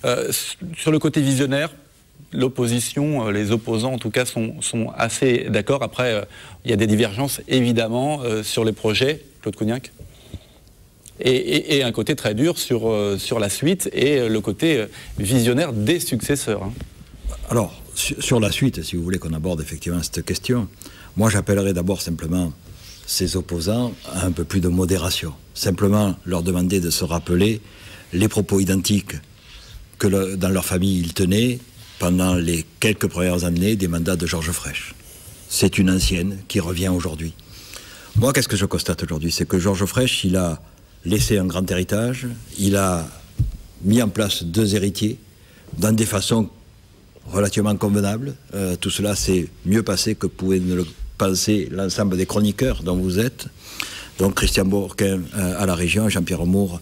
Sur le côté visionnaire, l'opposition, les opposants en tout cas sont assez d'accord. Après, il y a des divergences évidemment sur les projets, Claude Cougnac. Et un côté très dur sur la suite et le côté visionnaire des successeurs. Hein. Alors, sur la suite, si vous voulez qu'on aborde effectivement cette question, moi j'appellerais d'abord simplement ces opposants à un peu plus de modération. Simplement leur demander de se rappeler les propos identiques que dans leur famille ils tenaient pendant les quelques premières années des mandats de Georges Frêche. C'est une ancienne qui revient aujourd'hui. Moi, qu'est-ce que je constate aujourd'hui? C'est que Georges Frêche, il a laissé un grand héritage, il a mis en place 2 héritiers dans des façons relativement convenables. Tout cela s'est mieux passé que pouvait ne le penser l'ensemble des chroniqueurs dont vous êtes. Donc Christian Bourquin à la région, Jean-Pierre Moore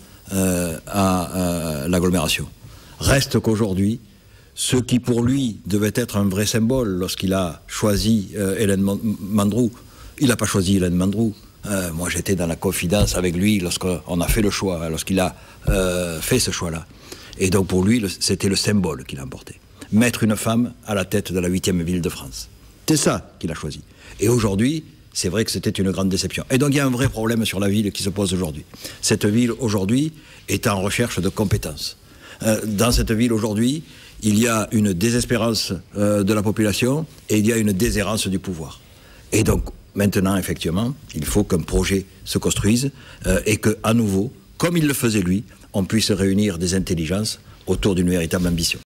à l'agglomération. Reste qu'aujourd'hui, ce qui pour lui devait être un vrai symbole lorsqu'il a choisi Hélène Mandroux, il n'a pas choisi Hélène Mandroux. Moi j'étais dans la confidence avec lui lorsqu'on a fait le choix, lorsqu'il a fait ce choix-là. Et donc pour lui, c'était le symbole qu'il a emporté. Mettre une femme à la tête de la 8e ville de France. C'est ça qu'il a choisi. Et aujourd'hui, c'est vrai que c'était une grande déception. Et donc il y a un vrai problème sur la ville qui se pose aujourd'hui. Cette ville aujourd'hui est en recherche de compétences. Dans cette ville aujourd'hui, il y a une désespérance de la population et il y a une déshérence du pouvoir. Et donc maintenant, effectivement, il faut qu'un projet se construise et qu'à nouveau, comme il le faisait lui, on puisse réunir des intelligences autour d'une véritable ambition.